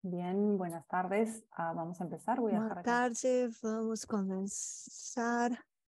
Bien, buenas tardes. Vamos a empezar. Voy a Boa dejar tarde, vamos começar.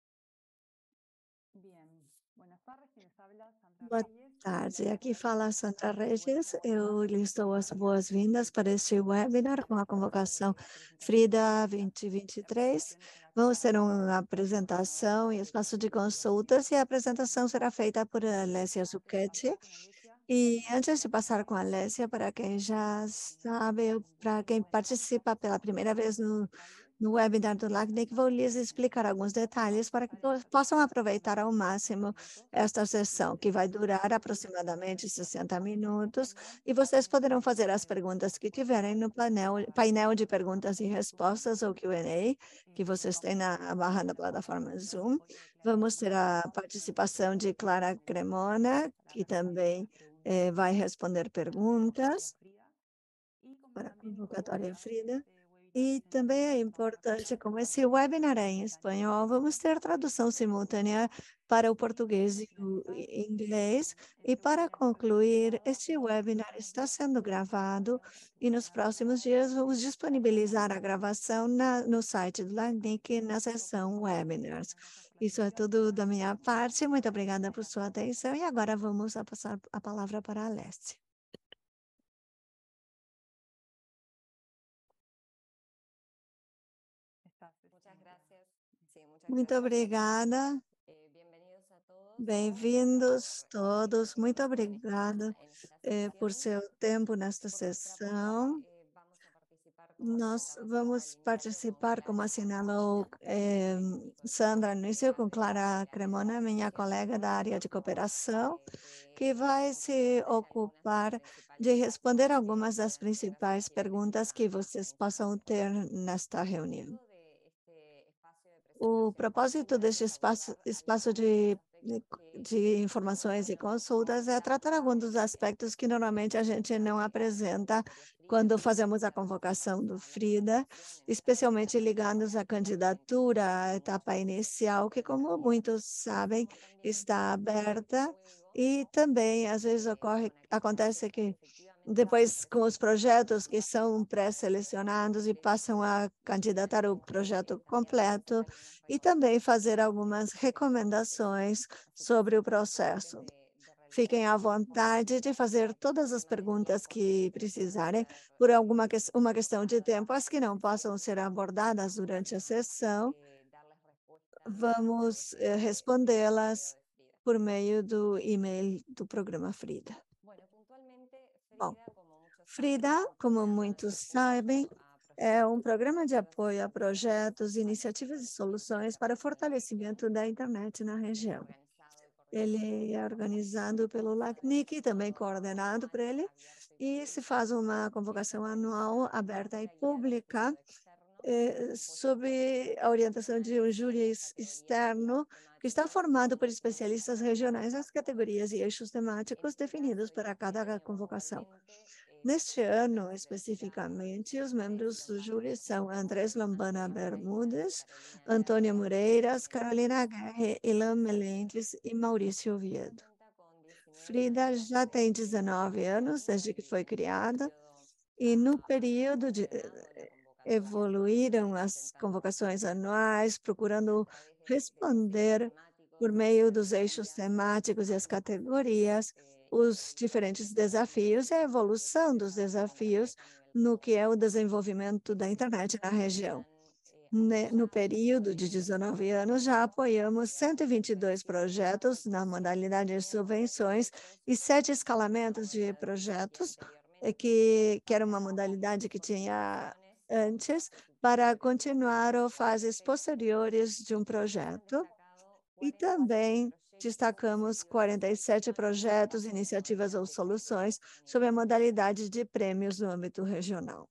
Bien, buenas tardes. Quien les habla, Sandra Boa Reyes. tarde, aqui fala Sandra Regis. Eu lhes dou as boas-vindas para este webinar com a convocação Frida 2023. Vamos ter uma apresentação e espaço de consultas, e a apresentação será feita por Alessia Zucchetti. E antes de passar com a Alessia, para quem já sabe, para quem participa pela primeira vez no webinar do LACNIC, vou lhes explicar alguns detalhes para que possam aproveitar ao máximo esta sessão, que vai durar aproximadamente 60 minutos, e vocês poderão fazer as perguntas que tiverem no painel de perguntas e respostas, ou Q&A, que vocês têm na barra da plataforma Zoom. Vamos ter a participação de Clara Cremona, que também vai responder perguntas para a convocatória Frida. E também é importante, como esse webinar é em espanhol, vamos ter tradução simultânea para o português e o inglês. E para concluir, este webinar está sendo gravado e nos próximos dias vamos disponibilizar a gravação no site do LACNIC na seção webinars. Isso é tudo da minha parte. Muito obrigada por sua atenção e agora vamos passar a palavra para a Alessia. Muito obrigada. Bem-vindos todos. Muito obrigada por seu tempo nesta sessão. Nós vamos participar, como assinalou Sandra no início, com Clara Cremona, minha colega da área de cooperação, que vai se ocupar de responder algumas das principais perguntas que vocês possam ter nesta reunião. O propósito deste espaço de informações e consultas é tratar alguns dos aspectos que normalmente a gente não apresenta quando fazemos a convocação do Frida, especialmente ligados à candidatura, à etapa inicial, que, como muitos sabem, está aberta, e também, às vezes, acontece que depois, com os projetos que são pré-selecionados e passam a candidatar o projeto completo, e também fazer algumas recomendações sobre o processo. Fiquem à vontade de fazer todas as perguntas que precisarem, por uma questão de tempo, as que não possam ser abordadas durante a sessão, vamos respondê-las por meio do e-mail do programa Frida. Bom, Frida, como muitos sabem, é um programa de apoio a projetos, iniciativas e soluções para o fortalecimento da internet na região. Ele é organizado pelo LACNIC, também coordenado por ele, e se faz uma convocação anual aberta e pública, sob a orientação de um júri externo que está formado por especialistas regionais nas categorias e eixos temáticos definidos para cada convocação. Neste ano, especificamente, os membros do júri são Andrés Lombana Bermudes, Antônia Moreiras, Carolina Guerre, Ilan Melendres e Maurício Oviedo. Frida já tem 19 anos desde que foi criada, e no período evoluíram as convocações anuais, procurando responder, por meio dos eixos temáticos e as categorias, os diferentes desafios e a evolução dos desafios no que é o desenvolvimento da internet na região. No período de 19 anos, já apoiamos 122 projetos na modalidade de subvenções e 7 escalamentos de projetos, que era uma modalidade que tinha antes, para continuar ou fases posteriores de um projeto. E também destacamos 47 projetos, iniciativas ou soluções sob a modalidade de prêmios no âmbito regional.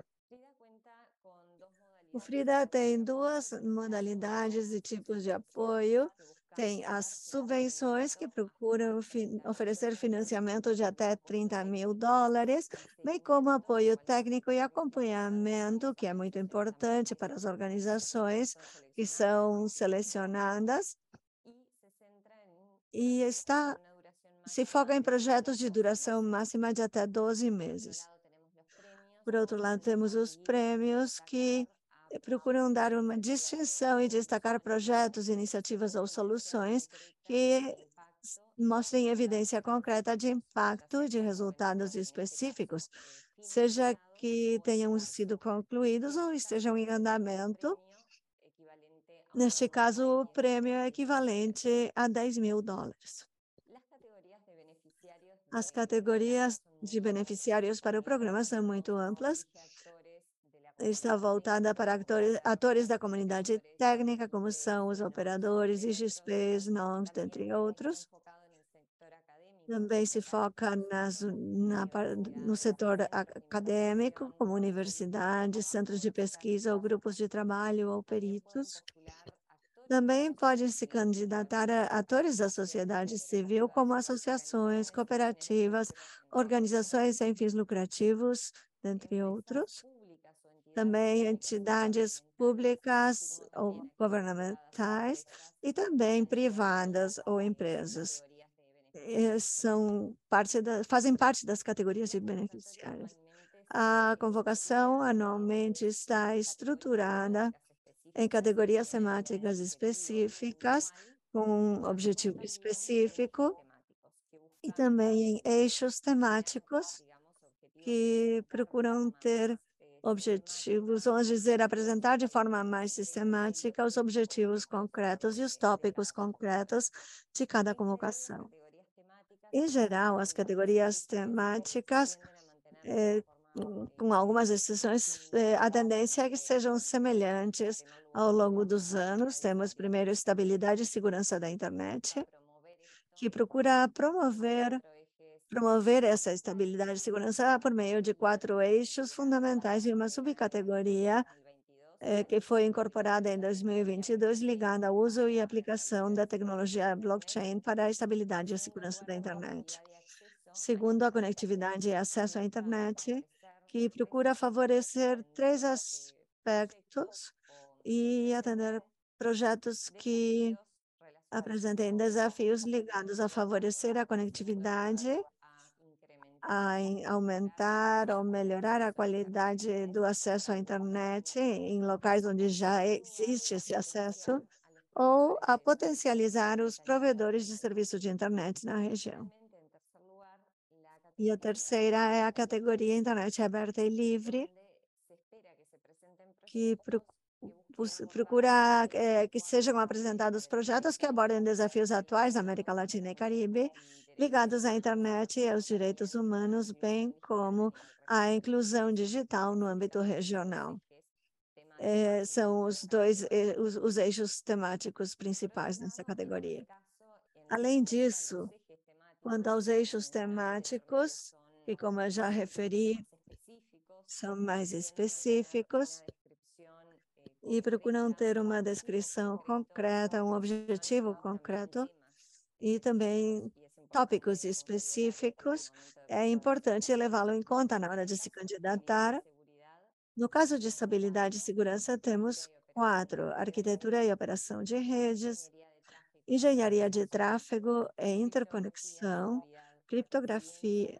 O Frida tem duas modalidades e tipos de apoio. Tem as subvenções, que procuram oferecer financiamento de até $30.000, bem como apoio técnico e acompanhamento, que é muito importante para as organizações que são selecionadas, e se foca em projetos de duração máxima de até 12 meses. Por outro lado, temos os prêmios que procuram dar uma distinção e destacar projetos, iniciativas ou soluções que mostrem evidência concreta de impacto de resultados específicos, seja que tenham sido concluídos ou estejam em andamento. Neste caso, o prêmio é equivalente a $10.000. As categorias de beneficiários para o programa são muito amplas. Está voltada para atores da comunidade técnica, como são os operadores, IGPs, NOMs, dentre outros. Também se foca no setor acadêmico, como universidades, centros de pesquisa ou grupos de trabalho ou peritos. Também pode se candidatar a atores da sociedade civil, como associações, cooperativas, organizações sem fins lucrativos, dentre outros. Também entidades públicas ou governamentais e também privadas ou empresas. Fazem parte das categorias de beneficiários. A convocação anualmente está estruturada em categorias temáticas específicas, com um objetivo específico, e também em eixos temáticos que procuram ter objetivos, vamos dizer, apresentar de forma mais sistemática os objetivos concretos e os tópicos concretos de cada convocação. Em geral, as categorias temáticas, com algumas exceções, a tendência é que sejam semelhantes ao longo dos anos. Temos primeiro estabilidade e segurança da internet, que procura promover essa estabilidade e segurança por meio de 4 eixos fundamentais e uma subcategoria que foi incorporada em 2022, ligada ao uso e aplicação da tecnologia blockchain para a estabilidade e a segurança da internet. Segundo, a conectividade e acesso à internet, que procura favorecer 3 aspectos e atender projetos que apresentem desafios ligados a favorecer a conectividade, a aumentar ou melhorar a qualidade do acesso à internet em locais onde já existe esse acesso, ou a potencializar os provedores de serviços de internet na região. E a terceira é a categoria Internet aberta e livre, que procura que sejam apresentados projetos que abordem desafios atuais da América Latina e Caribe, ligados à internet e aos direitos humanos, bem como à inclusão digital no âmbito regional. São os eixos temáticos principais nessa categoria. Além disso, quanto aos eixos temáticos, que, como eu já referi, são mais específicos e procuram ter uma descrição concreta, um objetivo concreto e também tópicos específicos. É importante levá-lo em conta na hora de se candidatar. No caso de estabilidade e segurança, temos 4: arquitetura e operação de redes, engenharia de tráfego e interconexão, criptografia,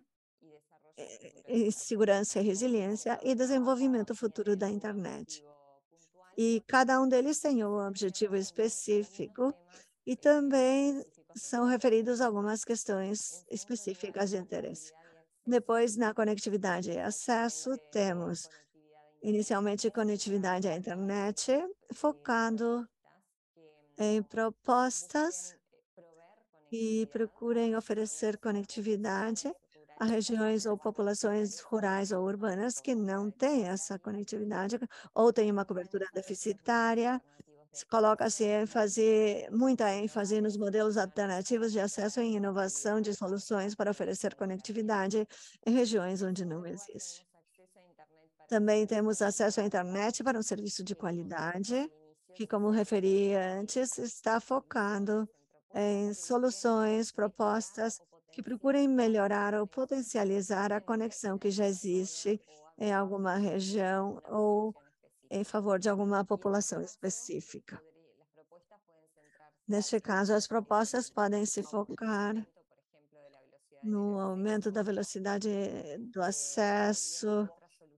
segurança e resiliência e desenvolvimento futuro da internet. E cada um deles tem um objetivo específico e também são referidos a algumas questões específicas de interesse. Depois, na conectividade e acesso, temos inicialmente conectividade à internet, focado em propostas que procurem oferecer conectividade a regiões ou populações rurais ou urbanas que não têm essa conectividade ou têm uma cobertura deficitária. Coloca-se muita ênfase nos modelos alternativos de acesso e inovação de soluções para oferecer conectividade em regiões onde não existe. Também temos acesso à internet para um serviço de qualidade, que, como referi antes, está focado em soluções, propostas que procurem melhorar ou potencializar a conexão que já existe em alguma região ou em favor de alguma população específica. Neste caso, as propostas podem se focar no aumento da velocidade do acesso,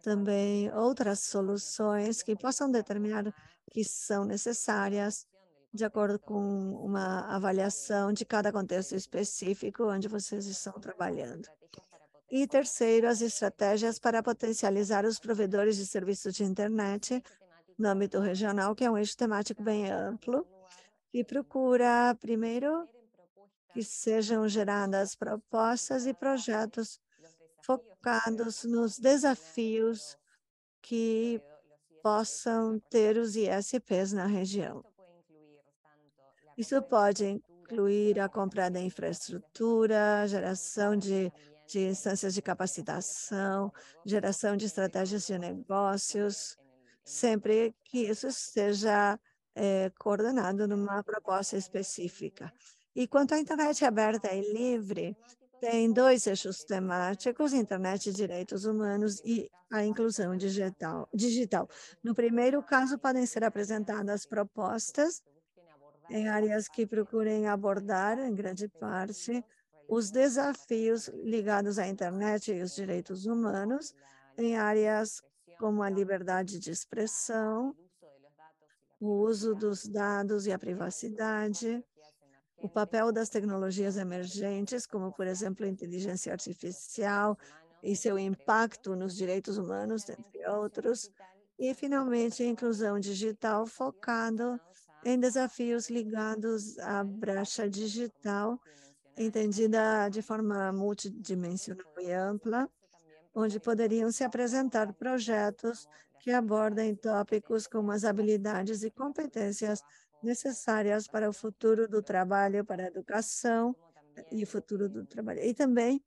também outras soluções que possam determinar que são necessárias de acordo com uma avaliação de cada contexto específico onde vocês estão trabalhando. E terceiro, as estratégias para potencializar os provedores de serviços de internet no âmbito regional, que é um eixo temático bem amplo, e procura, primeiro, que sejam geradas propostas e projetos focados nos desafios que possam ter os ISPs na região. Isso pode incluir a compra da infraestrutura, geração de instâncias de capacitação, geração de estratégias de negócios, sempre que isso esteja coordenado numa proposta específica. E quanto à internet aberta e livre, tem dois eixos temáticos: internet e direitos humanos e a inclusão digital. No primeiro caso, podem ser apresentadas propostas em áreas que procurem abordar, em grande parte, os desafios ligados à internet e os direitos humanos, em áreas como a liberdade de expressão, o uso dos dados e a privacidade, o papel das tecnologias emergentes, como, por exemplo, a inteligência artificial e seu impacto nos direitos humanos, entre outros, e, finalmente, a inclusão digital focado em desafios ligados à brecha digital, entendida de forma multidimensional e ampla, onde poderiam se apresentar projetos que abordem tópicos como as habilidades e competências necessárias para o futuro do trabalho, para a educação e o futuro do trabalho. E também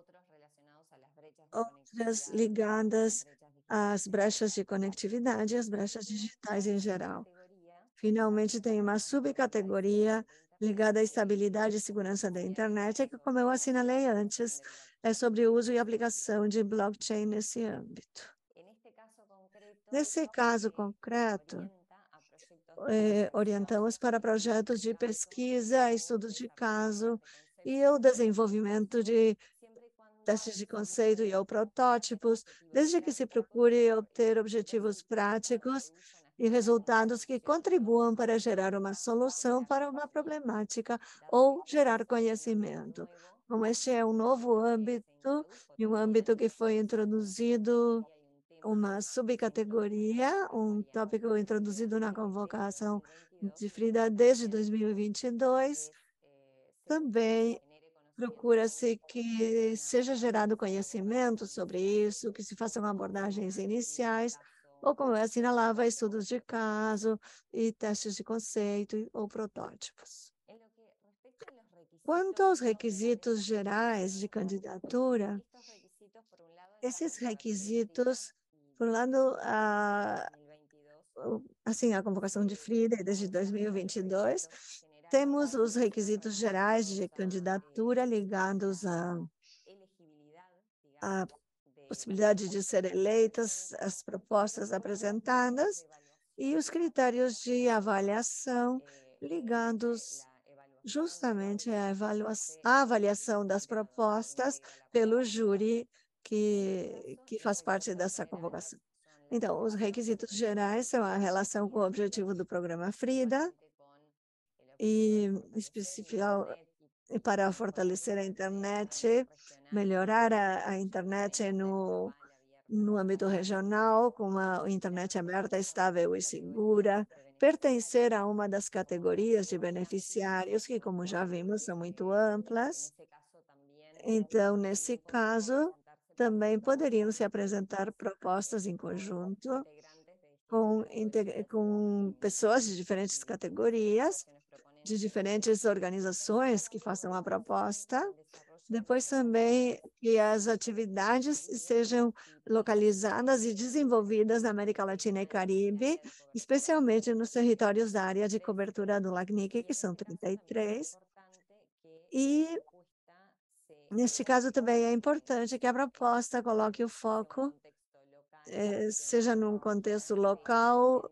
outras ligadas às brechas de conectividade e às brechas digitais em geral. Finalmente, tem uma subcategoria ligada à estabilidade e segurança da internet, que, como eu assinalei antes, é sobre o uso e aplicação de blockchain nesse âmbito. Nesse caso concreto, orientamos para projetos de pesquisa, estudos de caso e o desenvolvimento de testes de conceito e ou protótipos, desde que se procure obter objetivos práticos e resultados que contribuam para gerar uma solução para uma problemática ou gerar conhecimento. Como este é um novo âmbito, e um âmbito que foi introduzido uma subcategoria, um tópico introduzido na convocação de Frida desde 2022, também procura-se que seja gerado conhecimento sobre isso, que se façam abordagens iniciais, ou, como eu assinalava, estudos de caso e testes de conceito ou protótipos. Quanto aos requisitos gerais de candidatura, esses requisitos, por um lado, assim, a convocação de Frida desde 2022, temos os requisitos gerais de candidatura ligados à possibilidade de ser eleitas, as propostas apresentadas e os critérios de avaliação ligados justamente à avaliação das propostas pelo júri que faz parte dessa convocação. Então, os requisitos gerais são a relação com o objetivo do programa Frida e especial para fortalecer a internet, melhorar a internet no âmbito regional, com uma internet aberta, estável e segura, pertencer a uma das categorias de beneficiários, que, como já vimos, são muito amplas. Então, nesse caso, também poderiam se apresentar propostas em conjunto com pessoas de diferentes categorias, de diferentes organizações que façam a proposta. Depois também que as atividades sejam localizadas e desenvolvidas na América Latina e Caribe, especialmente nos territórios da área de cobertura do LACNIC, que são 33. E, neste caso, também é importante que a proposta coloque o foco, seja num contexto local,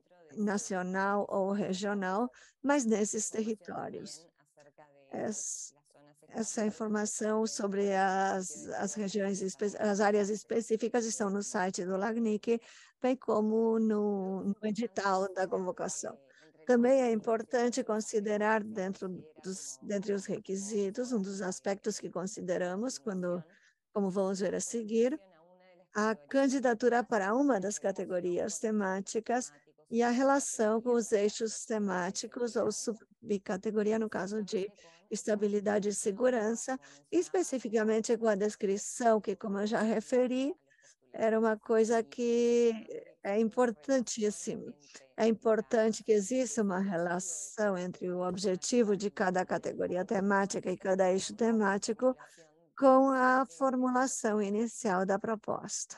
nacional ou regional, mas nesses territórios. essa informação sobre as regiões, as áreas específicas estão no site do LACNIC, bem como no edital da convocação. Também é importante considerar dentre os requisitos, um dos aspectos que consideramos como vamos ver a seguir, a candidatura para uma das categorias temáticas e a relação com os eixos temáticos ou subcategoria, no caso de estabilidade e segurança, especificamente com a descrição, que, como eu já referi, era uma coisa que é importantíssima. É importante que exista uma relação entre o objetivo de cada categoria temática e cada eixo temático com a formulação inicial da proposta,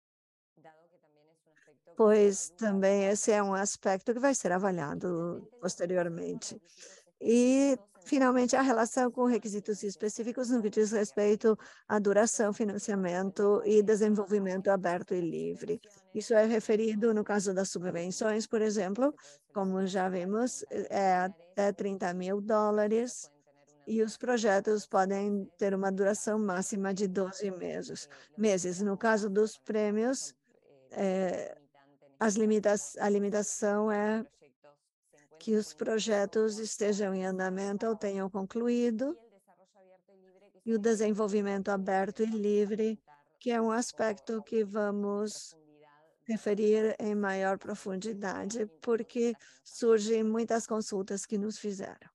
pois também esse é um aspecto que vai ser avaliado posteriormente. E, finalmente, a relação com requisitos específicos no que diz respeito à duração, financiamento e desenvolvimento aberto e livre. Isso é referido no caso das subvenções, por exemplo, como já vimos, é $30 mil, e os projetos podem ter uma duração máxima de 12 meses. No caso dos prêmios, a limitação é que os projetos estejam em andamento ou tenham concluído, e o desenvolvimento aberto e livre, que é um aspecto que vamos referir em maior profundidade, porque surgem muitas consultas que nos fizeram.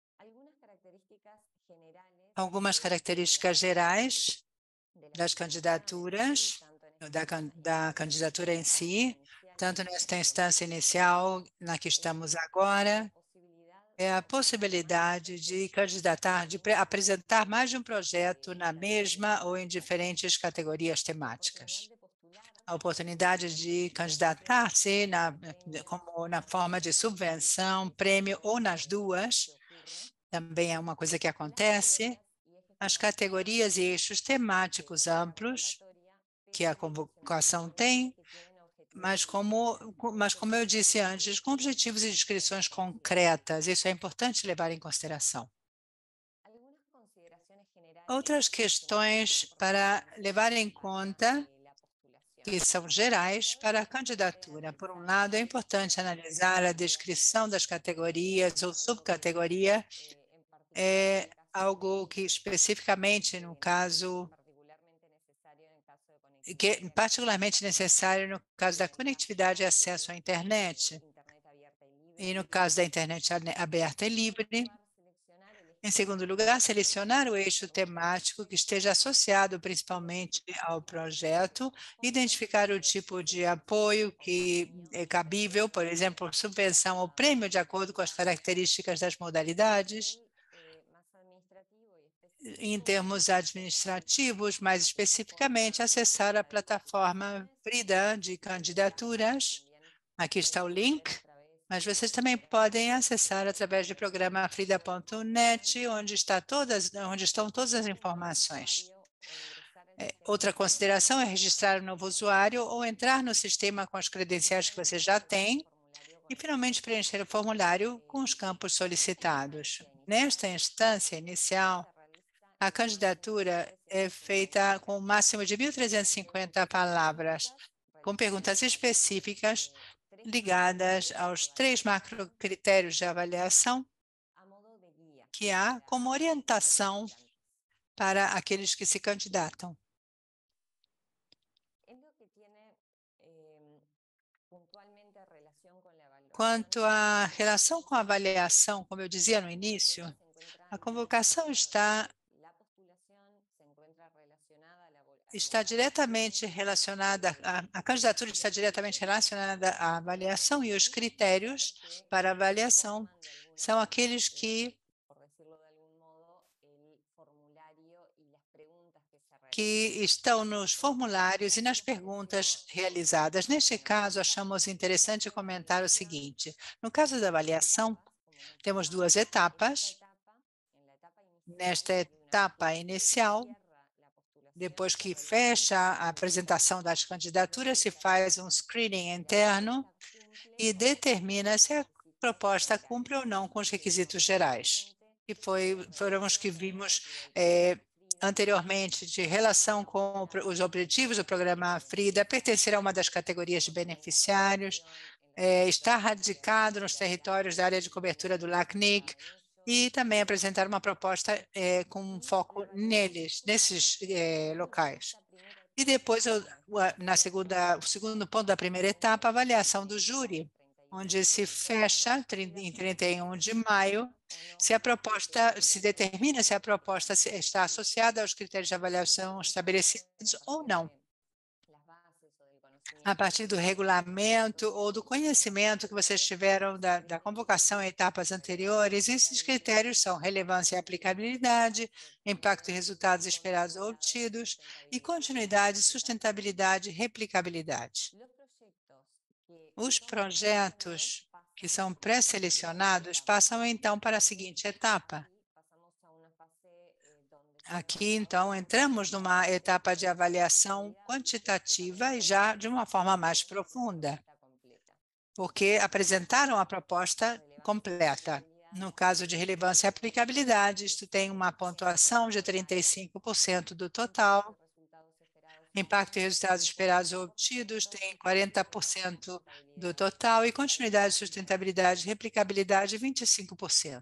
Algumas características gerais das candidaturas, da candidatura em si, tanto nesta instância inicial, na que estamos agora, é a possibilidade de candidatar, de apresentar mais de um projeto na mesma ou em diferentes categorias temáticas. A oportunidade de candidatar-se como na forma de subvenção, prêmio ou nas duas, também é uma coisa que acontece. As categorias e eixos temáticos amplos que a convocação tem, mas como eu disse antes, com objetivos e descrições concretas, isso é importante levar em consideração. Outras questões para levar em conta, que são gerais para a candidatura. Por um lado, é importante analisar a descrição das categorias ou subcategoria, algo que especificamente no caso, que é particularmente necessário no caso da conectividade e acesso à internet, e no caso da internet aberta e livre. Em segundo lugar, selecionar o eixo temático que esteja associado principalmente ao projeto, identificar o tipo de apoio que é cabível, por exemplo, subvenção ou prêmio de acordo com as características das modalidades. Em termos administrativos, mais especificamente, acessar a plataforma Frida de candidaturas. Aqui está o link, mas vocês também podem acessar através do programa frida.net, onde estão todas as informações. Outra consideração é registrar um novo usuário ou entrar no sistema com as credenciais que você já tem e, finalmente, preencher o formulário com os campos solicitados. Nesta instância inicial, a candidatura é feita com o máximo de 1.350 palavras, com perguntas específicas ligadas aos 3 macrocritérios de avaliação que há como orientação para aqueles que se candidatam. Quanto à relação com a avaliação, como eu dizia no início, a convocação está diretamente relacionada, a candidatura está diretamente relacionada à avaliação, e os critérios para avaliação são aqueles que estão nos formulários e nas perguntas realizadas. Neste caso, achamos interessante comentar o seguinte: no caso da avaliação, temos 2 etapas. Nesta etapa inicial, depois que fecha a apresentação das candidaturas, se faz um screening interno e determina se a proposta cumpre ou não com os requisitos gerais. que foram os que vimos anteriormente, de relação com os objetivos do programa FRIDA, pertencer a uma das categorias de beneficiários, estar radicado nos territórios da área de cobertura do LACNIC e também apresentar uma proposta com um foco nesses locais. E depois, o segundo ponto da primeira etapa, a avaliação do júri, onde se fecha em 31 de maio, se determina se a proposta está associada aos critérios de avaliação estabelecidos ou não. A partir do regulamento ou do conhecimento que vocês tiveram da convocação em etapas anteriores, esses critérios são relevância e aplicabilidade, impacto e resultados esperados ou obtidos, e continuidade, sustentabilidade e replicabilidade. Os projetos que são pré-selecionados passam, então, para a seguinte etapa. Aqui, então, entramos numa etapa de avaliação quantitativa e já de uma forma mais profunda, porque apresentaram a proposta completa. No caso de relevância e aplicabilidade, isto tem uma pontuação de 35% do total. Impacto e resultados esperados ou obtidos tem 40% do total e continuidade, sustentabilidade e replicabilidade 25%.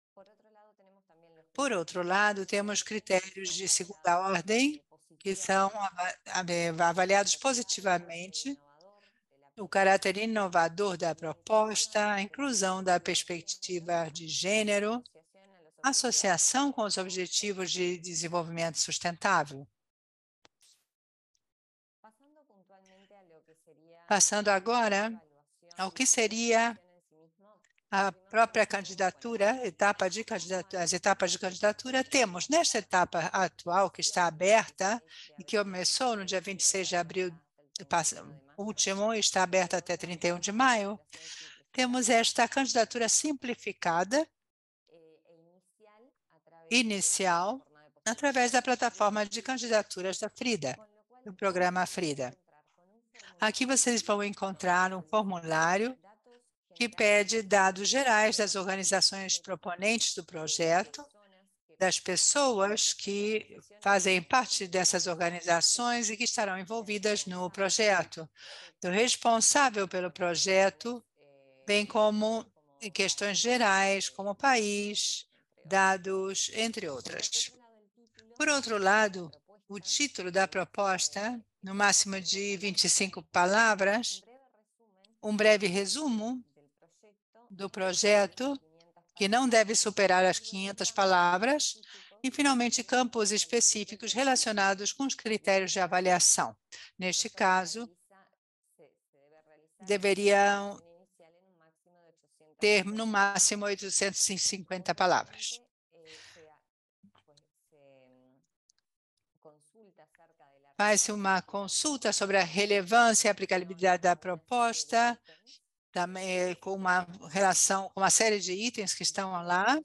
Por outro lado, temos critérios de segunda ordem, que são avaliados positivamente, o caráter inovador da proposta, a inclusão da perspectiva de gênero, associação com os objetivos de desenvolvimento sustentável. Passando agora ao que seria a própria candidatura, as etapas de candidatura, temos nesta etapa atual, que está aberta e que começou no dia 26 de abril último e está aberta até 31 de maio, temos esta candidatura simplificada, inicial, através da plataforma de candidaturas da FRIDA, do programa FRIDA. Aqui vocês vão encontrar um formulário que pede dados gerais das organizações proponentes do projeto, das pessoas que fazem parte dessas organizações e que estarão envolvidas no projeto, do responsável pelo projeto, bem como em questões gerais, como país, dados, entre outras. Por outro lado, o título da proposta, no máximo de 25 palavras, um breve resumo do projeto, que não deve superar as 500 palavras, e, finalmente, campos específicos relacionados com os critérios de avaliação. Neste caso, deveriam ter, no máximo, 850 palavras. Faz-se uma consulta sobre a relevância e aplicabilidade da proposta, também com uma relação com uma série de itens que estão lá.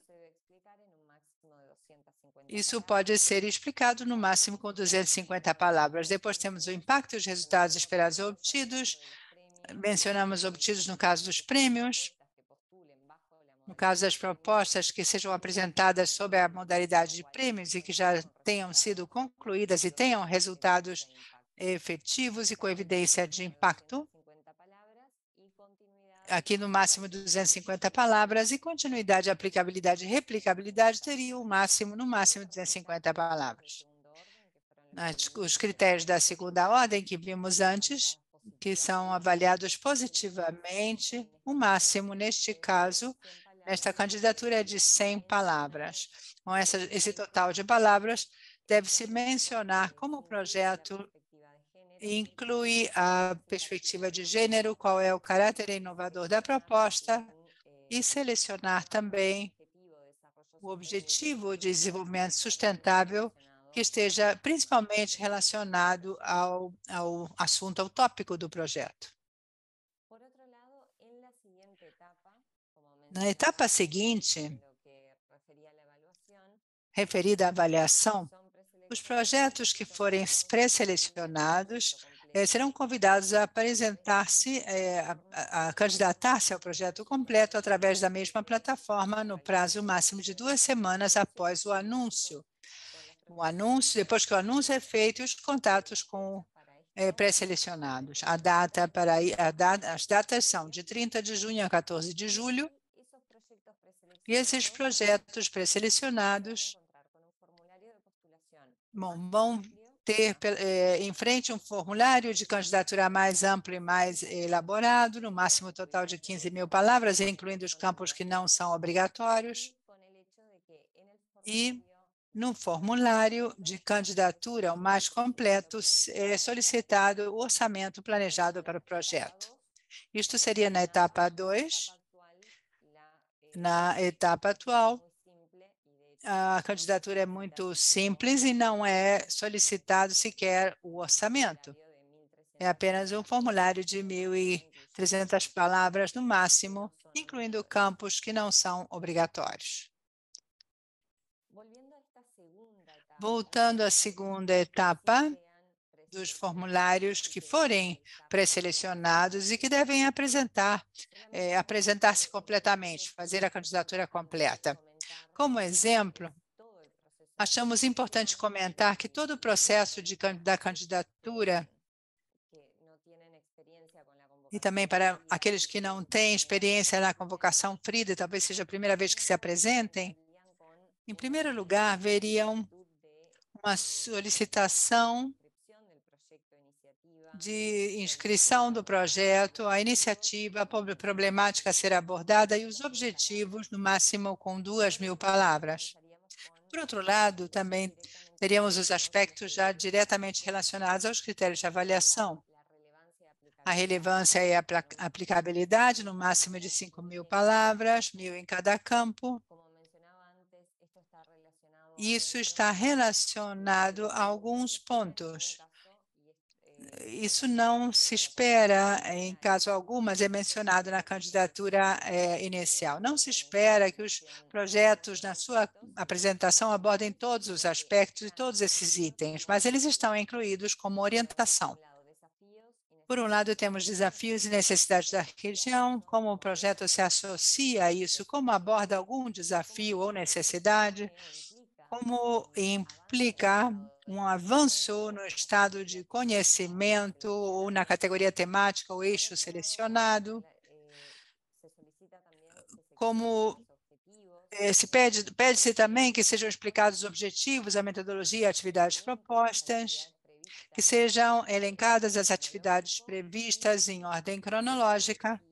Isso pode ser explicado no máximo com 250 palavras. Depois temos o impacto e os resultados esperados ou obtidos. Mencionamos obtidos no caso dos prêmios. No caso das propostas que sejam apresentadas sob a modalidade de prêmios e que já tenham sido concluídas e tenham resultados efetivos e com evidência de impacto. Aqui no máximo 250 palavras, e continuidade, aplicabilidade e replicabilidade teriam no máximo 250 palavras. Os critérios da segunda ordem que vimos antes, que são avaliados positivamente, o máximo neste caso, nesta candidatura é de 100 palavras. Com esse total de palavras, deve-se mencionar como o projeto inclui a perspectiva de gênero, qual é o caráter inovador da proposta, e selecionar também o objetivo de desenvolvimento sustentável que esteja principalmente relacionado ao assunto, ao tópico do projeto. Na etapa seguinte, referida à avaliação, os projetos que forem pré-selecionados serão convidados a apresentar-se, a candidatar-se ao projeto completo através da mesma plataforma no prazo máximo de 2 semanas após o anúncio. Depois que o anúncio é feito, os contatos com pré-selecionados. As datas são de 30 de junho a 14 de julho, e esses projetos pré-selecionados vão ter em frente um formulário de candidatura mais amplo e mais elaborado, no máximo total de 15.000 palavras, incluindo os campos que não são obrigatórios. E no formulário de candidatura, o mais completo, é solicitado o orçamento planejado para o projeto. Isto seria na etapa 2. Na etapa atual, a candidatura é muito simples e não é solicitado sequer o orçamento. É apenas um formulário de 1.300 palavras no máximo, incluindo campos que não são obrigatórios. Voltando à segunda etapa dos formulários que forem pré-selecionados e que devem apresentar-se completamente, fazer a candidatura completa. Como exemplo, achamos importante comentar que todo o processo da candidatura, e também para aqueles que não têm experiência na convocação FRIDA, talvez seja a primeira vez que se apresentem, em primeiro lugar, veriam uma solicitação de inscrição do projeto, a iniciativa, a problemática a ser abordada e os objetivos, no máximo com 2.000 palavras. Por outro lado, também teríamos os aspectos já diretamente relacionados aos critérios de avaliação. A relevância e a aplicabilidade, no máximo de 5.000 palavras, 1.000 em cada campo. Isso está relacionado a alguns pontos. Isso não se espera, em caso algum, mas é mencionado na candidatura inicial. Não se espera que os projetos, na sua apresentação, abordem todos os aspectos e todos esses itens, mas eles estão incluídos como orientação. Por um lado, temos desafios e necessidades da região, como o projeto se associa a isso, como aborda algum desafio ou necessidade, como implica um avanço no estado de conhecimento ou na categoria temática ou eixo selecionado, como pede-se também que sejam explicados os objetivos, a metodologia e atividades propostas, que sejam elencadas as atividades previstas em ordem cronológica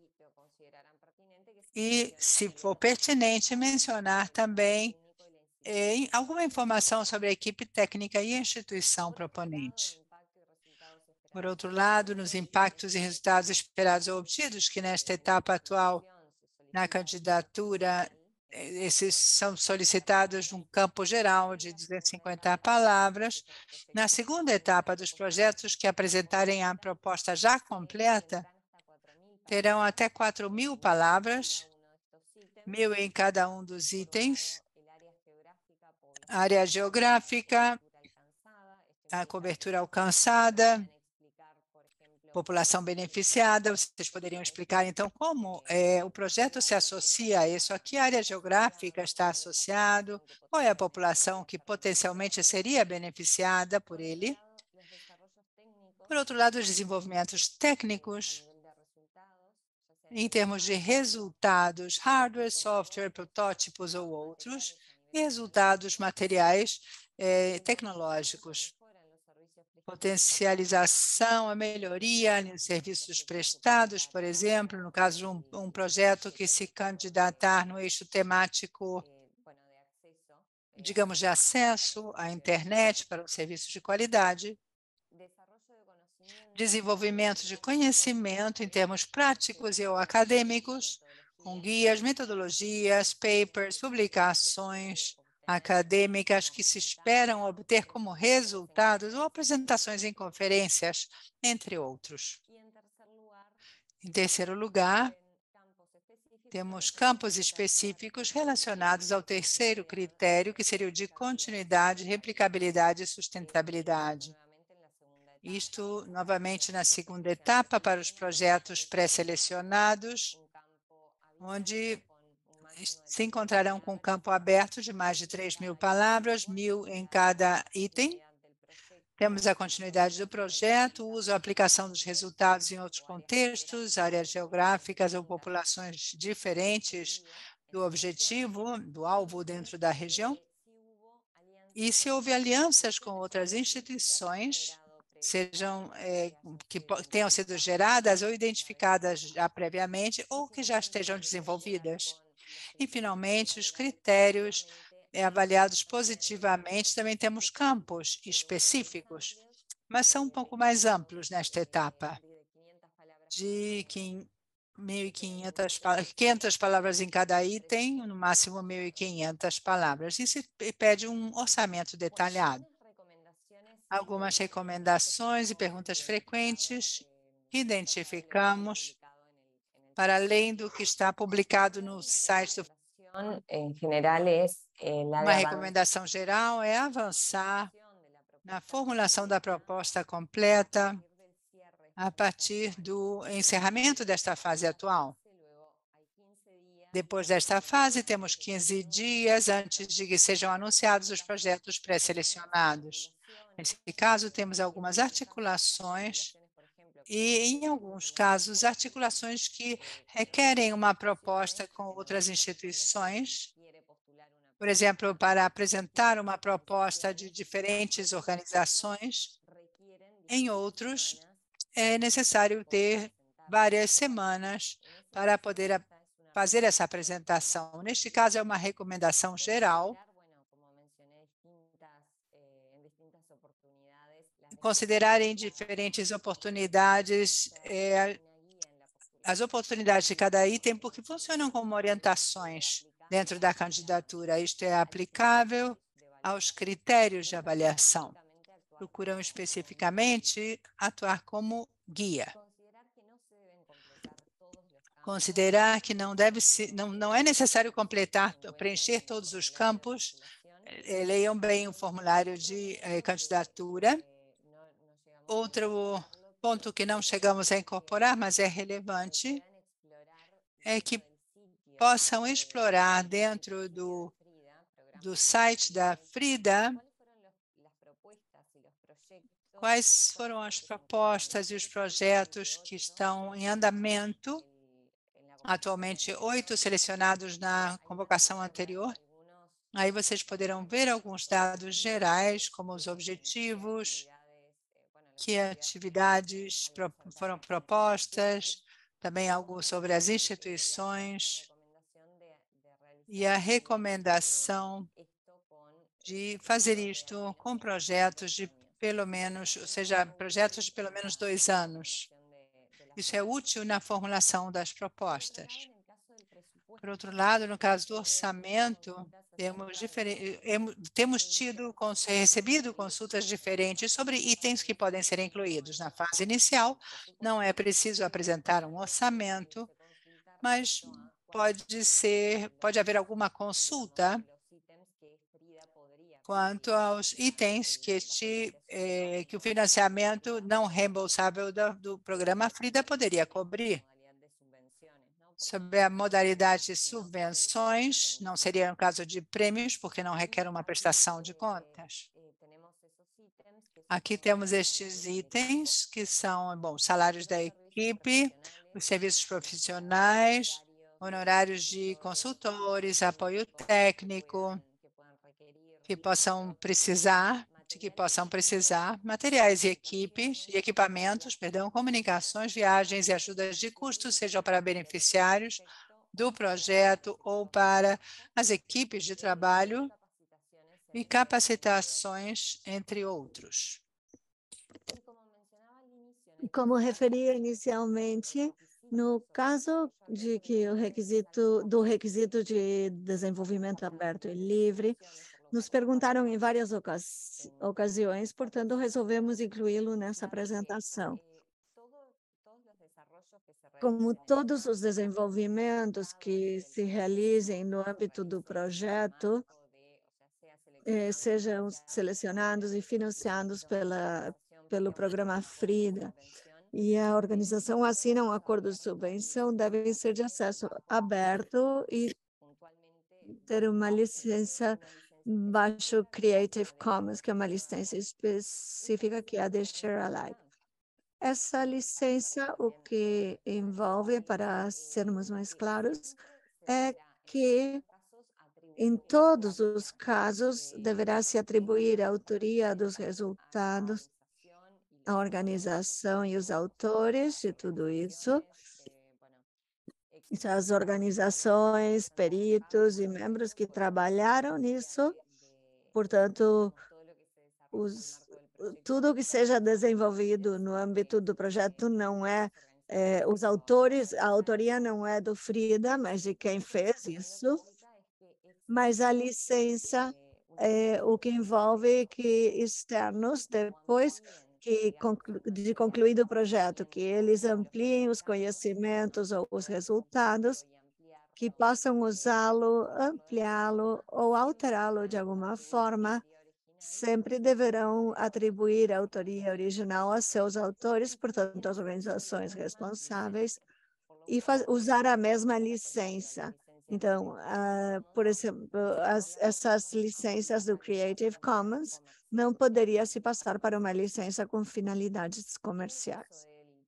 e, se for pertinente, mencionar também alguma informação sobre a equipe técnica e a instituição proponente. Por outro lado, nos impactos e resultados esperados ou obtidos, que nesta etapa atual, na candidatura, esses são solicitados num campo geral de 250 palavras. Na segunda etapa dos projetos que apresentarem a proposta já completa, terão até 4.000 palavras, 1.000 em cada um dos itens. Área geográfica, a cobertura alcançada, população beneficiada. Vocês poderiam explicar, então, como o projeto se associa a isso? A que área geográfica está associado? Qual é a população que potencialmente seria beneficiada por ele? Por outro lado, os desenvolvimentos técnicos, em termos de resultados, hardware, software, protótipos ou outros, e resultados materiais tecnológicos. Potencialização, a melhoria nos serviços prestados, por exemplo, no caso de um projeto que se candidatar no eixo temático, digamos, de acesso à internet para um serviço de qualidade. Desenvolvimento de conhecimento em termos práticos e ou acadêmicos, com guias, metodologias, papers, publicações acadêmicas que se esperam obter como resultados ou apresentações em conferências, entre outros. Em terceiro lugar, temos campos específicos relacionados ao terceiro critério, que seria o de continuidade, replicabilidade e sustentabilidade. Isto, novamente, na segunda etapa, para os projetos pré-selecionados, onde se encontrarão com um campo aberto de mais de 3.000 palavras, 1.000 em cada item. Temos a continuidade do projeto, uso e aplicação dos resultados em outros contextos, áreas geográficas ou populações diferentes do objetivo, do alvo dentro da região. E se houve alianças com outras instituições, sejam que tenham sido geradas ou identificadas já previamente ou que já estejam desenvolvidas. E, finalmente, os critérios avaliados positivamente, também temos campos específicos, mas são um pouco mais amplos nesta etapa, de 500 palavras em cada item, no máximo 1.500 palavras. Isso pede um orçamento detalhado. Algumas recomendações e perguntas frequentes que identificamos, para além do que está publicado no site do uma recomendação geral é avançar na formulação da proposta completa a partir do encerramento desta fase atual. Depois desta fase, temos 15 dias antes de que sejam anunciados os projetos pré-selecionados. Nesse caso, temos algumas articulações e, em alguns casos, articulações que requerem uma proposta com outras instituições. Por exemplo, para apresentar uma proposta de diferentes organizações. Em outros, é necessário ter várias semanas para poder fazer essa apresentação. Neste caso, é uma recomendação geral. Considerar em diferentes oportunidades, as oportunidades de cada item, porque funcionam como orientações dentro da candidatura. Isto é aplicável aos critérios de avaliação. Procuram especificamente atuar como guia. Considerar que não é necessário preencher todos os campos. Leiam bem o formulário de candidatura. Outro ponto que não chegamos a incorporar, mas é relevante, é que possam explorar dentro do site da Frida quais foram as propostas e os projetos que estão em andamento. Atualmente, 8 selecionados na convocação anterior. Aí vocês poderão ver alguns dados gerais, como os objetivos, que atividades foram propostas, também algo sobre as instituições e a recomendação de fazer isto com projetos de pelo menos, ou seja, projetos de pelo menos 2 anos. Isso é útil na formulação das propostas. Por outro lado, no caso do orçamento, temos recebido consultas diferentes sobre itens que podem ser incluídos. Na fase inicial, não é preciso apresentar um orçamento, mas pode haver alguma consulta quanto aos itens que o financiamento não reembolsável do programa Frida poderia cobrir. Sobre a modalidade de subvenções, não seria no caso de prêmios, porque não requer uma prestação de contas. Aqui temos estes itens, que são, salários da equipe, os serviços profissionais, honorários de consultores, apoio técnico, que possam precisar, materiais e equipamentos, comunicações, viagens e ajudas de custo, sejam para beneficiários do projeto ou para as equipes de trabalho e capacitações, entre outros. Como referia inicialmente, no caso de que o requisito de desenvolvimento aberto e livre, nos perguntaram em várias ocasiões, portanto, resolvemos incluí-lo nessa apresentação. Como todos os desenvolvimentos que se realizem no âmbito do projeto, sejam selecionados e financiados pelo programa Frida e a organização assina um acordo de subvenção, devem ser de acesso aberto e ter uma licença baixo Creative Commons, que é uma licença específica que é a de Share Alike. Essa licença, o que envolve, para sermos mais claros, é que em todos os casos deverá se atribuir a autoria dos resultados à organização e os autores de tudo isso. Então, as organizações, peritos e membros que trabalharam nisso, portanto, tudo que seja desenvolvido no âmbito do projeto não é, os autores, a autoria não é do Frida, mas de quem fez isso, mas a licença é o que envolve que externos, depois de concluído o projeto, que eles ampliem os conhecimentos ou os resultados, que possam usá-lo, ampliá-lo ou alterá-lo de alguma forma, sempre deverão atribuir a autoria original a seus autores, portanto, às organizações responsáveis, e usar a mesma licença. Então, por exemplo, essas licenças do Creative Commons não poderia se passar para uma licença com finalidades comerciais.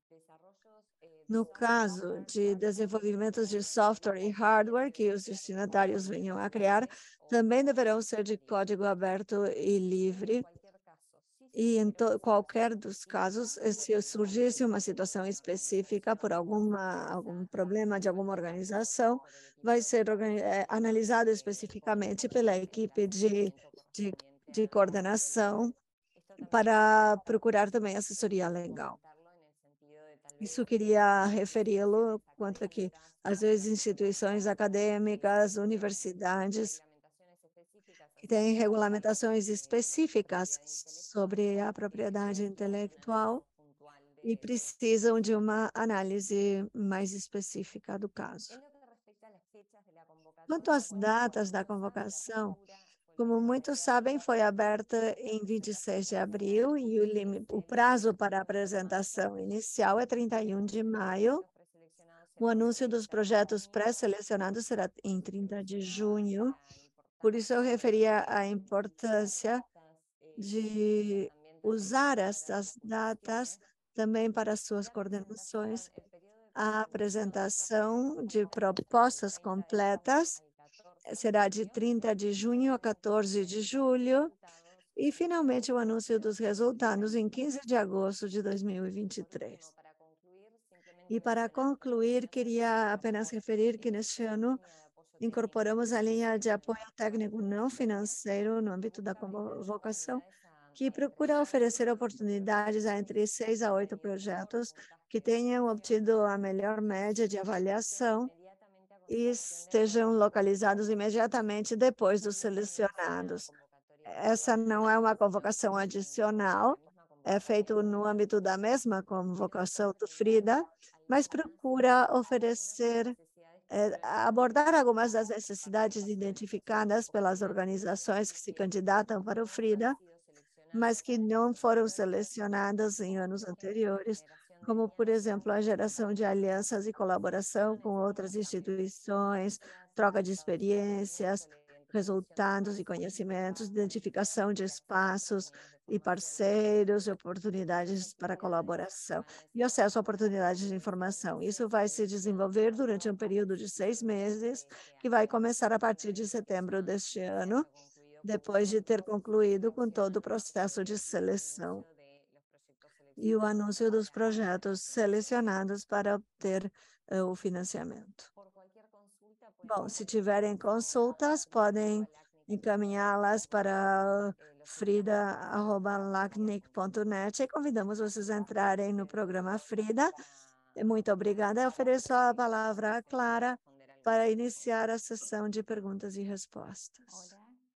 No caso de desenvolvimentos de software e hardware que os destinatários venham a criar, também deverão ser de código aberto e livre. E em qualquer dos casos, se surgisse uma situação específica por algum problema de alguma organização, vai ser analisado especificamente pela equipe de coordenação para procurar também assessoria legal. Isso queria referi-lo quanto a que, às vezes, instituições acadêmicas, universidades, que têm regulamentações específicas sobre a propriedade intelectual e precisam de uma análise mais específica do caso. Quanto às datas da convocação, como muitos sabem, foi aberta em 26 de abril e o prazo para a apresentação inicial é 31 de maio. O anúncio dos projetos pré-selecionados será em 30 de junho. Por isso, eu referia à importância de usar essas datas também para suas coordenações. A apresentação de propostas completas será de 30 de junho a 14 de julho, e, finalmente, o anúncio dos resultados em 15 de agosto de 2023. E, para concluir, queria apenas referir que, neste ano, incorporamos a linha de apoio técnico não financeiro no âmbito da convocação, que procura oferecer oportunidades a entre 6 a 8 projetos que tenham obtido a melhor média de avaliação e estejam localizados imediatamente depois dos selecionados. Essa não é uma convocação adicional, é feito no âmbito da mesma convocação do Frida, mas procura oferecer, abordar algumas das necessidades identificadas pelas organizações que se candidatam para o Frida, mas que não foram selecionadas em anos anteriores, como, por exemplo, a geração de alianças e colaboração com outras instituições, troca de experiências, resultados e conhecimentos, identificação de espaços e parceiros, e oportunidades para colaboração e acesso a oportunidades de informação. Isso vai se desenvolver durante um período de 6 meses, que vai começar a partir de setembro deste ano, depois de ter concluído com todo o processo de seleção e o anúncio dos projetos selecionados para obter o financiamento. Bom, se tiverem consultas, podem encaminhá-las para frida@lacnic.net e convidamos vocês a entrarem no programa Frida. Muito obrigada. Eu ofereço a palavra à Clara para iniciar a sessão de perguntas e respostas.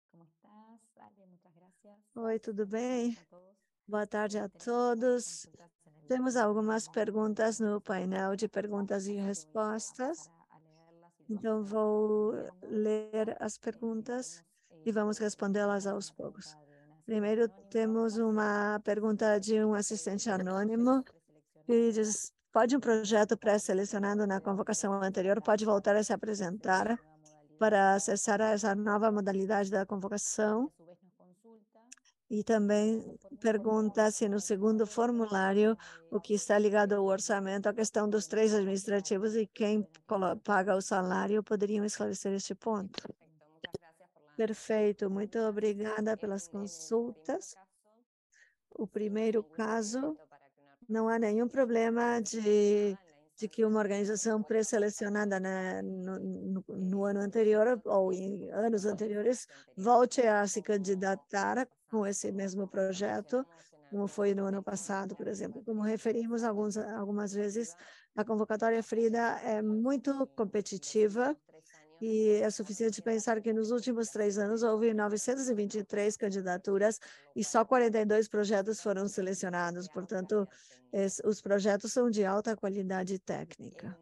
Oi, tudo bem? Boa tarde a todos. Temos algumas perguntas no painel de perguntas e respostas. Então, vou ler as perguntas e vamos respondê-las aos poucos. Primeiro, temos uma pergunta de um assistente anônimo que diz: pode um projeto pré-selecionado na convocação anterior pode voltar a se apresentar para acessar essa nova modalidade da convocação? E também pergunta se no segundo formulário, o que está ligado ao orçamento, a questão dos 3 administrativos e quem paga o salário, poderiam esclarecer este ponto. Perfeito, muito obrigada pelas consultas. O primeiro caso, não há nenhum problema de que uma organização pré-selecionada no ano anterior ou em anos anteriores volte a se candidatar com esse mesmo projeto, como foi no ano passado, por exemplo. Como referimos algumas vezes, a convocatória Frida é muito competitiva e é suficiente pensar que nos últimos 3 anos houve 923 candidaturas e só 42 projetos foram selecionados. Portanto, os projetos são de alta qualidade técnica.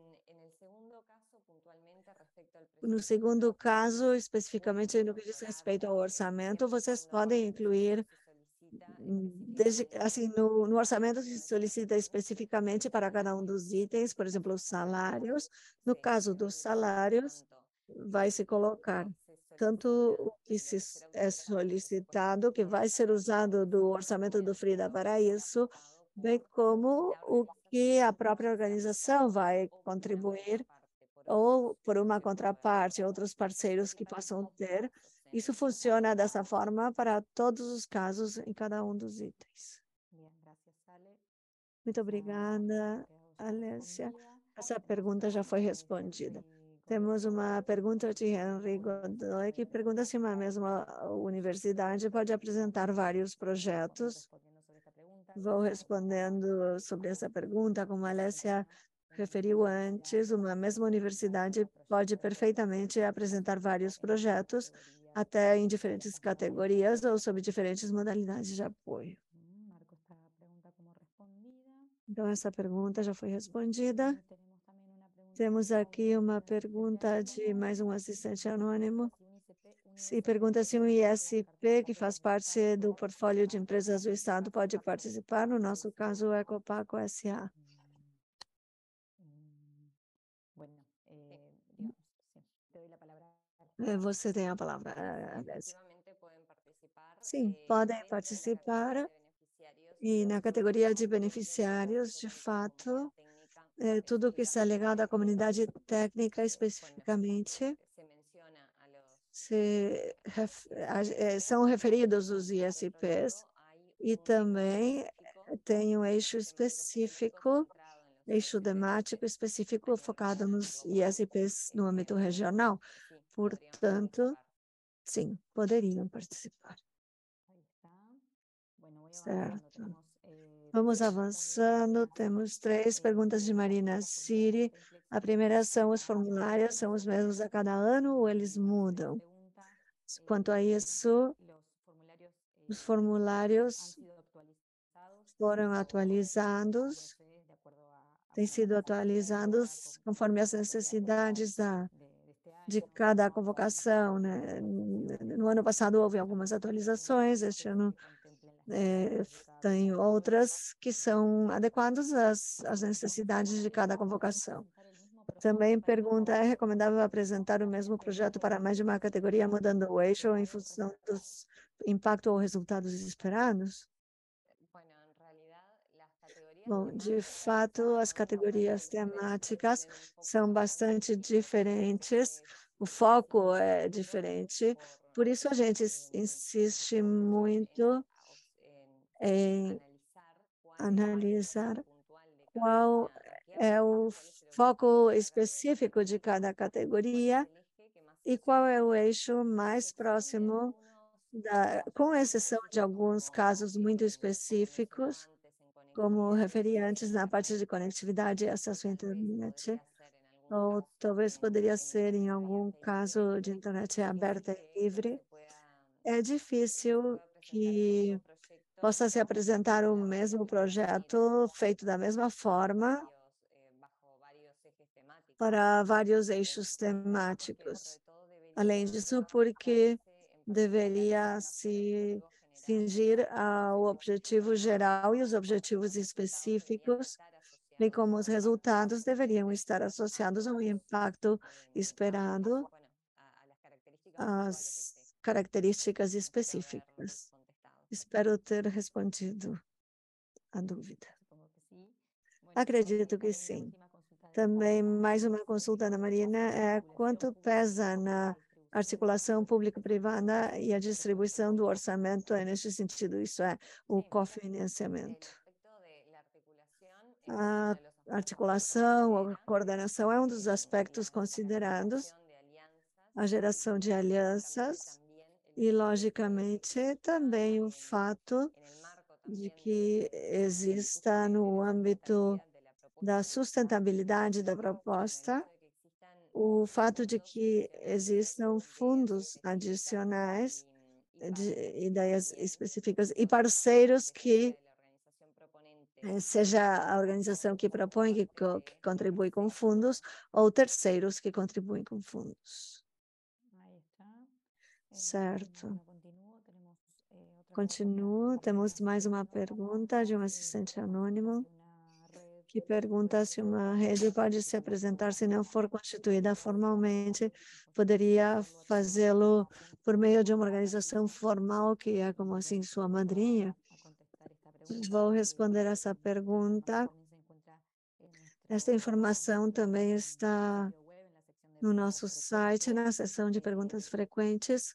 No segundo caso, especificamente no que diz respeito ao orçamento, vocês podem incluir, no orçamento se solicita especificamente para cada um dos itens, por exemplo, os salários. No caso dos salários, vai se colocar tanto o que é solicitado, que vai ser usado do orçamento do Frida para isso, bem como o que a própria organização vai contribuir, ou por uma contraparte, outros parceiros que possam ter. Isso funciona dessa forma para todos os casos em cada um dos itens. Muito obrigada, Alessia. Essa pergunta já foi respondida. Temos uma pergunta de Henry Godoy, que pergunta se uma mesma universidade pode apresentar vários projetos. Vou respondendo sobre essa pergunta. Como a Alessia referiu antes, uma mesma universidade pode perfeitamente apresentar vários projetos, até em diferentes categorias ou sob diferentes modalidades de apoio. Então, essa pergunta já foi respondida. Temos aqui uma pergunta de mais um assistente anônimo. Se pergunta se um ISP que faz parte do portfólio de empresas do Estado pode participar. No nosso caso, o Ecopaco S.A. Você tem a palavra, Alessia. Sim, podem participar. E na categoria de beneficiários, de fato, tudo que está ligado à comunidade técnica especificamente, são referidos os ISPs, e também tem um eixo específico, eixo temático específico focado nos ISPs no âmbito regional. Portanto, sim, poderiam participar. Certo. Vamos avançando. Temos 3 perguntas de Marina Siri. A primeira são: os formulários são os mesmos a cada ano ou eles mudam? Quanto a isso, os formulários foram atualizados, têm sido atualizados conforme as necessidades de cada convocação, né? No ano passado houve algumas atualizações, este ano tem outras que são adequadas às necessidades de cada convocação. Também pergunta: é recomendável apresentar o mesmo projeto para mais de uma categoria, mudando o eixo em função dos impactos ou resultados esperados? Bom, de fato, as categorias temáticas são bastante diferentes, o foco é diferente, por isso a gente insiste muito em analisar qual é o foco específico de cada categoria e qual é o eixo mais próximo, com exceção de alguns casos muito específicos, como referi antes na parte de conectividade e acesso à internet, ou talvez poderia ser em algum caso de internet aberta e livre. É difícil que possa se apresentar o mesmo projeto feito da mesma forma para vários eixos temáticos. Além disso, porque deveria se cingir ao objetivo geral e os objetivos específicos, bem como os resultados deveriam estar associados ao impacto esperado às características específicas. Espero ter respondido a dúvida. Acredito que sim. Também mais uma consulta na Marina é quanto pesa na articulação público-privada e a distribuição do orçamento é neste sentido, isso é, o cofinanciamento. A articulação ou coordenação é um dos aspectos considerados, a geração de alianças e, logicamente, também o fato de que exista no âmbito da sustentabilidade da proposta, o fato de que existam fundos adicionais de ideias específicas e parceiros que seja a organização que propõe, que contribui com fundos, ou terceiros que contribuem com fundos. Certo. Continuo. Temos mais uma pergunta de um assistente anônimo que pergunta se uma rede pode se apresentar se não for constituída formalmente, poderia fazê-lo por meio de uma organização formal, que é como assim sua madrinha? Vou responder essa pergunta. Esta informação também está no nosso site, na seção de perguntas frequentes.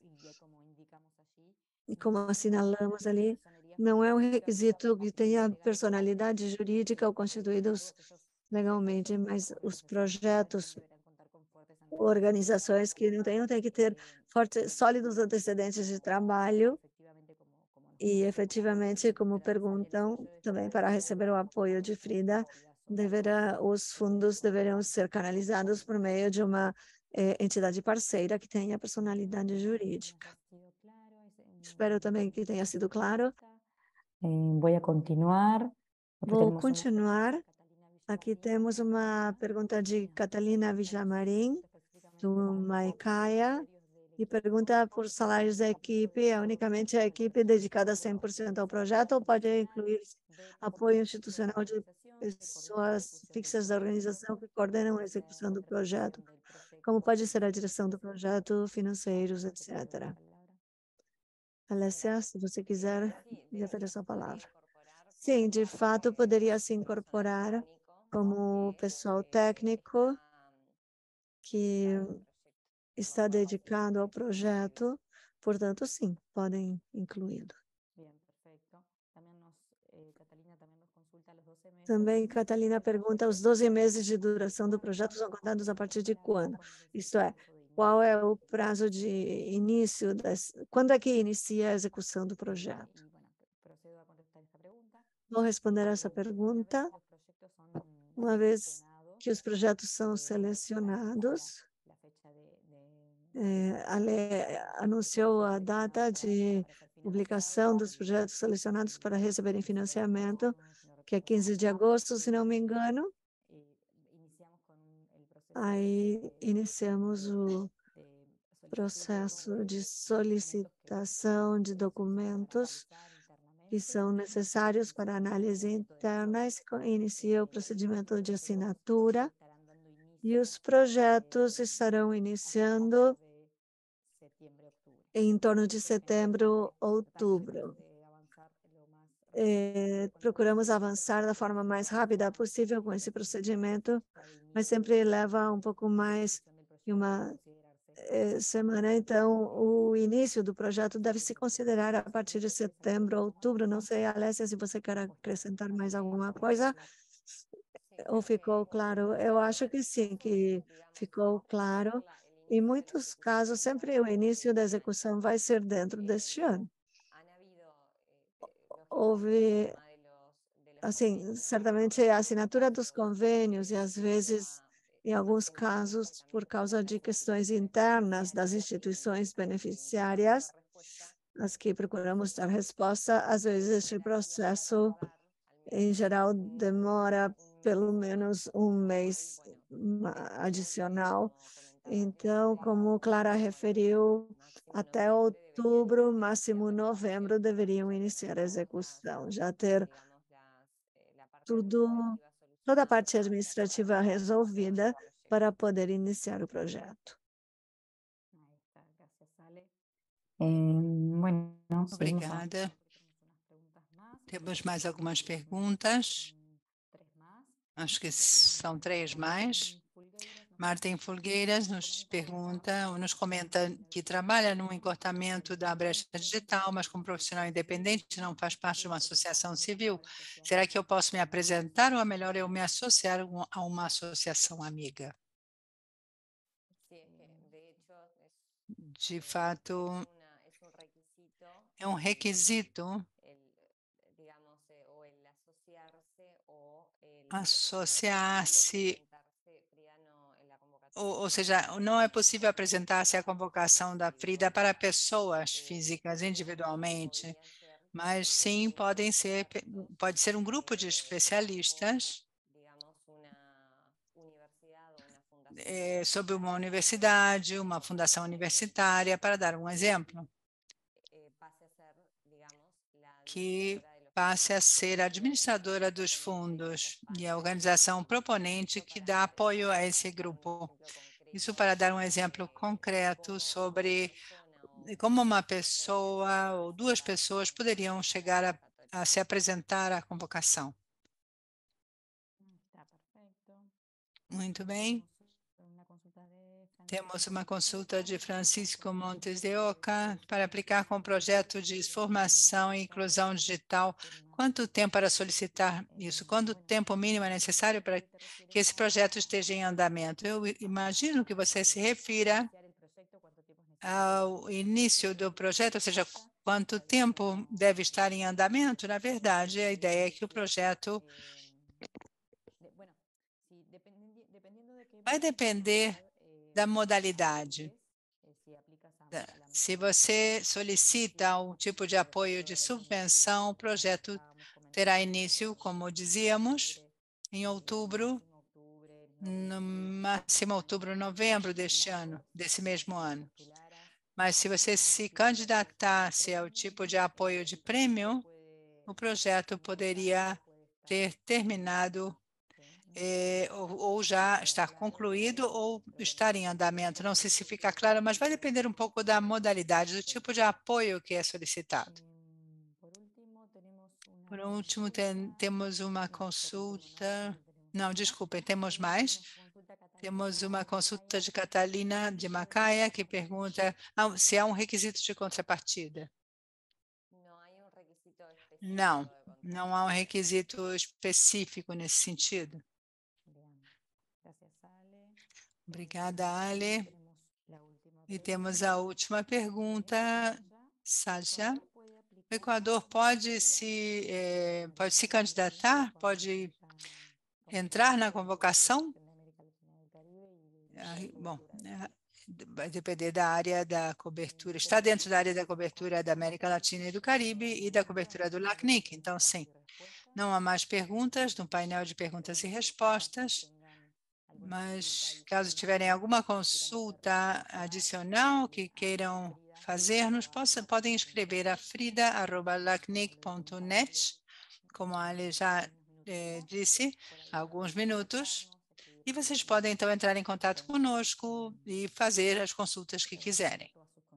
E como assinalamos ali, não é um requisito que tenha personalidade jurídica ou constituídos legalmente, mas os projetos, organizações que não têm que ter sólidos antecedentes de trabalho e, efetivamente, como perguntam, também para receber o apoio de Frida, os fundos deverão ser canalizados por meio de uma entidade parceira que tenha personalidade jurídica. Espero também que tenha sido claro. Vou continuar. Vou continuar. Aqui temos uma pergunta de Catalina Villamarim, do Maicaia, e pergunta por salários da equipe. É unicamente a equipe dedicada 100% ao projeto ou pode incluir apoio institucional de pessoas fixas da organização que coordenam a execução do projeto? Como pode ser a direção do projeto, financeiros, etc. Alessia, se você quiser, me ofereço a palavra. Sim, de fato, poderia se incorporar como pessoal técnico que está dedicado ao projeto, portanto, sim, podem incluí-lo. Também, Catalina pergunta, os 12 meses de duração do projeto são contados a partir de quando? Isto é, qual é o prazo de início, quando é que inicia a execução do projeto? Vou responder essa pergunta. Uma vez que os projetos são selecionados, a lei anunciou a data de publicação dos projetos selecionados para receberem financiamento, que é 15 de agosto, se não me engano. Aí iniciamos o processo de solicitação de documentos que são necessários para análise interna e inicia o procedimento de assinatura e os projetos estarão iniciando em torno de setembro, outubro. Procuramos avançar da forma mais rápida possível com esse procedimento, mas sempre leva um pouco mais de uma semana. Então, o início do projeto deve se considerar a partir de setembro, outubro. Não sei, Alessia, se você quer acrescentar mais alguma coisa. Ou ficou claro? Eu acho que sim, que ficou claro. Em muitos casos, sempre o início da execução vai ser dentro deste ano. Houve, assim, certamente a assinatura dos convênios e, às vezes, em alguns casos, por causa de questões internas das instituições beneficiárias, as que procuramos dar resposta, às vezes este processo, em geral, demora pelo menos um mês adicional, Então, como Clara referiu, até outubro, máximo novembro, deveriam iniciar a execução, já ter toda a parte administrativa resolvida para poder iniciar o projeto. Bueno, Obrigada. Temos mais algumas perguntas. Acho que são 3 mais. Martin Fulgueiras nos pergunta, ou nos comenta que trabalha no encurtamento da brecha digital, mas como profissional independente, não faz parte de uma associação civil. Será que eu posso me apresentar ou é melhor eu me associar a uma associação amiga? De fato, é um requisito associar-se, ou seja, não é possível apresentar-se à convocação da Frida para pessoas físicas individualmente, mas sim pode ser um grupo de especialistas sobre uma universidade, uma fundação universitária, para dar um exemplo, que passe a ser a administradora dos fundos e a organização proponente que dá apoio a esse grupo. Isso para dar um exemplo concreto sobre como uma pessoa ou 2 pessoas poderiam chegar a se apresentar à convocação. Muito bem. Temos uma consulta de Francisco Montes de Oca para aplicar com o projeto de formação e inclusão digital. Quanto tempo para solicitar isso? Quanto tempo mínimo é necessário para que esse projeto esteja em andamento? Eu imagino que você se refira ao início do projeto, ou seja, quanto tempo deve estar em andamento. Na verdade, a ideia é que o projeto vai depender da modalidade. Se você solicita um tipo de apoio de subvenção, o projeto terá início, como dizíamos, em outubro, no máximo outubro, novembro desse mesmo ano. Mas se você se candidatasse ao tipo de apoio de prêmio, o projeto poderia ter terminado ou já estar concluído ou estar em andamento. Não sei se fica claro, mas vai depender um pouco da modalidade, do tipo de apoio que é solicitado. Por último, temos uma consulta. Não, desculpem, temos mais. Temos uma consulta de Catalina de Macaia, que pergunta se há um requisito de contrapartida. Não, não há um requisito específico nesse sentido. Obrigada, Ale. E temos a última pergunta, Sácia. O Equador pode se candidatar? Pode entrar na convocação? Bom, vai depender da área da cobertura. Está dentro da área da cobertura da América Latina e do Caribe e da cobertura do LACNIC. Então, sim. Não há mais perguntas no painel de perguntas e respostas. Mas, caso tiverem alguma consulta adicional que queiram fazer-nos, podem escrever a frida@lacnic.net, como a Ale já disse há alguns minutos, e vocês podem, então, entrar em contato conosco e fazer as consultas que quiserem.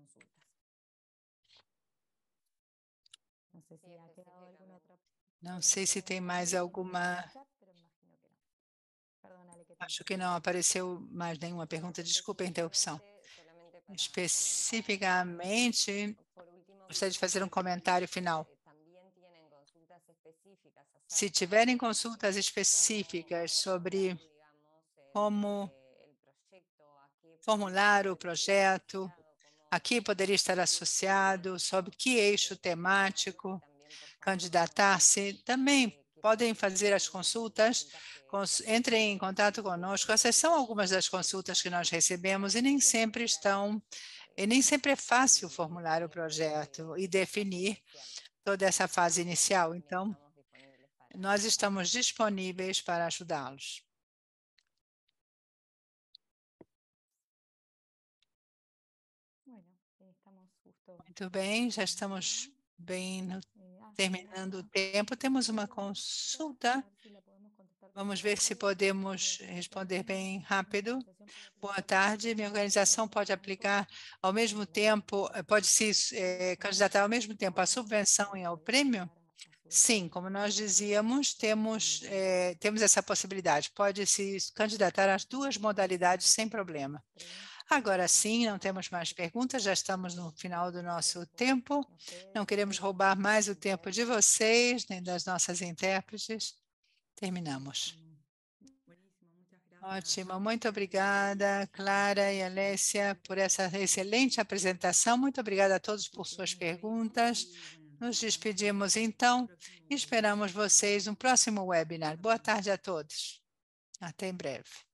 Não sei se tem mais alguma... Acho que não apareceu mais nenhuma pergunta. Desculpe a interrupção. Especificamente, gostaria de fazer um comentário final. Se tiverem consultas específicas sobre como formular o projeto, aqui poderia estar associado, sobre que eixo temático candidatar-se, também podem fazer as consultas, entrem em contato conosco. Essas são algumas das consultas que nós recebemos e nem sempre é fácil formular o projeto e definir toda essa fase inicial. Então, nós estamos disponíveis para ajudá-los. Muito bem, já estamos bem terminando o tempo. Temos uma consulta. Vamos ver se podemos responder bem rápido. Boa tarde. Minha organização pode aplicar ao mesmo tempo, pode se candidatar ao mesmo tempo à subvenção e ao prêmio? Sim, como nós dizíamos, temos essa possibilidade. Pode se candidatar às duas modalidades sem problema. Agora sim, não temos mais perguntas, já estamos no final do nosso tempo. Não queremos roubar mais o tempo de vocês, nem das nossas intérpretes. Terminamos. Ótimo, muito obrigada, Clara e Alessia, por essa excelente apresentação. Muito obrigada a todos por suas perguntas. Nos despedimos, então, e esperamos vocês no próximo webinar. Boa tarde a todos. Até em breve.